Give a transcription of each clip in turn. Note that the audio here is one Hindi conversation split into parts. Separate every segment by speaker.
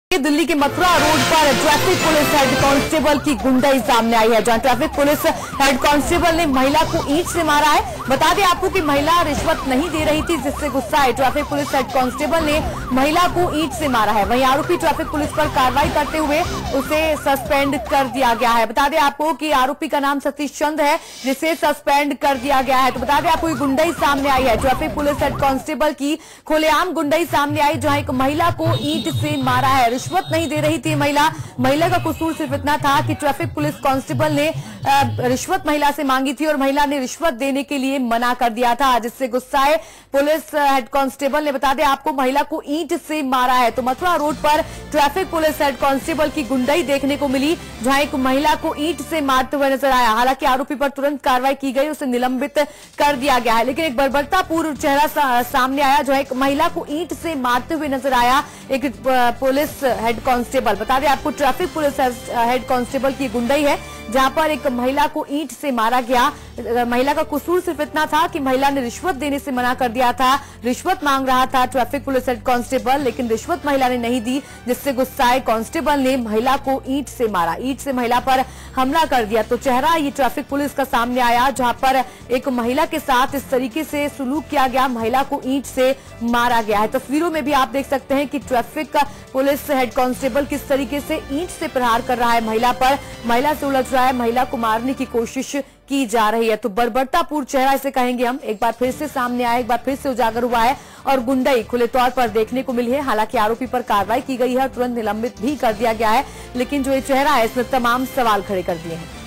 Speaker 1: दिल्ली के मथुरा रोड पर ट्रैफिक पुलिस हेड कांस्टेबल की गुंडाई सामने आई है, जहां ट्रैफिक पुलिस हेड कांस्टेबल ने महिला को ईंट से मारा है। बता दें आपको कि महिला रिश्वत नहीं दे रही थी, जिससे गुस्साए ट्रैफिक पुलिस हेड कांस्टेबल ने महिला को ईंट से मारा है। वहीं आरोपी ट्रैफिक पुलिस पर कार्रवाई करते हुए उसे सस्पेंड कर दिया गया है। बता दें आपको कि आरोपी का नाम सतीश चंद है, जिसे सस्पेंड कर दिया गया है। तो बता दें आपको गुंडाई सामने आई है, ट्रैफिक पुलिस हेड कांस्टेबल की खुलेआम गुंडाई सामने आई, जहां एक महिला को ईंट से मारा है। रिश्वत नहीं दे रही थी महिला का कसूर सिर्फ इतना था कि ट्रैफिक पुलिस कांस्टेबल ने रिश्वत महिला से मांगी थी और महिला ने रिश्वत देने के लिए मना कर दिया था, जिससे गुस्साए पुलिस हेड कांस्टेबल ने बता दें आपको महिला को ईंट से मारा है। तो मथुरा रोड पर ट्रैफिक पुलिस हेड कांस्टेबल की गुंडाई देखने को मिली, जहां एक महिला को ईंट से मारते हुए नजर आया। हालांकि आरोपी पर तुरंत कार्रवाई की गई, उसे निलंबित कर दिया गया है, लेकिन एक बर्बरतापूर्ण चेहरा सामने आया, जो एक महिला को ईंट से मारते हुए नजर आया एक पुलिस हेड कांस्टेबल। बता दें आपको ट्रैफिक पुलिस हेड कांस्टेबल की गुंडाई है, जहां पर एक महिला को ईंट से मारा गया। महिला का कसूर सिर्फ इतना था कि महिला ने रिश्वत देने से मना कर दिया था, रिश्वत मांग रहा था ट्रैफिक पुलिस हेड कांस्टेबल, लेकिन रिश्वत महिला ने नहीं दी, जिससे गुस्साए कांस्टेबल ने महिला को ईंट से मारा, ईंट से महिला पर हमला कर दिया। तो चेहरा ये ट्रैफिक पुलिस का सामने आया, जहां पर एक महिला के साथ इस तरीके से सुलूक किया गया, महिला को ईंट से मारा गया है। तस्वीरों में भी आप देख सकते हैं कि ट्रैफिक पुलिस हेड कांस्टेबल किस तरीके से ईंट से प्रहार कर रहा है महिला पर, महिला से उलझ रहा है, महिला को मारने की कोशिश की जा रही है। तो बर्बरतापूर्ण चेहरा इसे कहेंगे हम, एक बार फिर से सामने आया, एक बार फिर से उजागर हुआ है और गुंडाई खुले तौर पर देखने को मिली है। हालांकि आरोपी पर कार्रवाई की गई है, तुरंत निलंबित भी कर दिया गया है, लेकिन जो ये चेहरा है इसमें तमाम सवाल खड़े कर दिए हैं।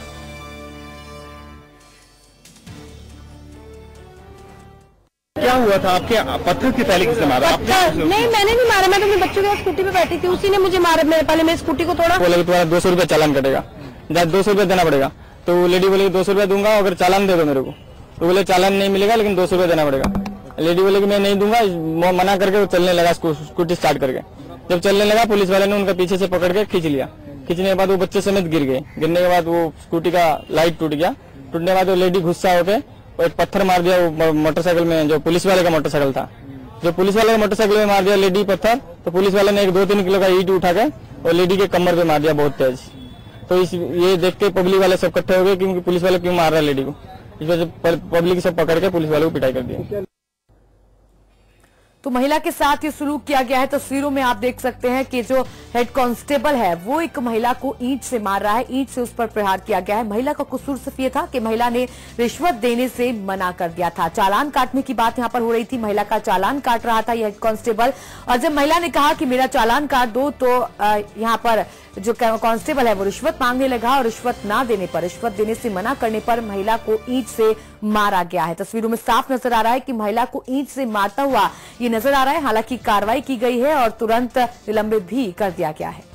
Speaker 2: क्या हुआ था? आपके पत्थर की पहले किसने मारा?
Speaker 3: नहीं, मैंने नहीं मारा, मैं तो अपने बच्चों के स्कूटी पे बैठी थी, उसी ने मुझे मारा। मेरे पहले मेरी स्कूटी को तोड़ा।
Speaker 4: बोले तुम्हारा 200 रुपया चालान कटेगा, 200 रुपया देना पड़ेगा। तो लेडी बोले 200 रुपया दूंगा अगर चालान दे दो मेरे को। तो बोले चालान नहीं मिलेगा, लेकिन 200 रुपया देना पड़ेगा। लेडी बोले कि मैं नहीं दूंगा, मना करके वो चलने लगा, स्कूटी स्टार्ट करके। जब चलने लगा पुलिस वाले ने उनका पीछे से पकड़ के खींच लिया। खींचने के बाद वो बच्चे समेत गिर गए। गिरने के बाद वो स्कूटी का लाइट टूट गया। टूटने के बाद वो लेडी गुस्सा होकर एक पत्थर मार दिया वो मोटरसाइकिल में, जो पुलिस वाले का मोटरसाइकिल था, जो पुलिस वाले का मोटरसाइकिल में मार दिया लेडी पत्थर। तो पुलिस वाले ने 2-3 किलो का ईंट उठा के और लेडी के कमर पे मार दिया बहुत तेज। तो ये देख के पब्लिक वाले सब इकट्ठे हो गए, क्योंकि पुलिस वाले क्यों मार रहा है लेडी को। इस वजह से पब्लिक सब पकड़ के पुलिस वाले को पिटाई कर दिया।
Speaker 1: तो महिला के साथ ये सुलूक किया गया है। तस्वीरों में आप देख सकते हैं कि जो हेड कांस्टेबल है वो एक महिला को ईंट से मार रहा है, ईंट से उस पर प्रहार किया गया है। महिला का कसूर सिर्फ ये था कि महिला ने रिश्वत देने से मना कर दिया था। चालान काटने की बात यहां पर हो रही थी, महिला का चालान काट रहा था यह हेड कांस्टेबल, और जब महिला ने कहा कि मेरा चालान काट दो, तो यहां पर जो कांस्टेबल है वो रिश्वत मांगने लगा, और रिश्वत ना देने पर, रिश्वत देने से मना करने पर महिला को ईंट से मारा गया है। तस्वीरों में साफ नजर आ रहा है कि महिला को ईंट से मारता हुआ ये नजर आ रहा है। हालांकि कार्रवाई की गई है और तुरंत निलंबित भी कर दिया गया है।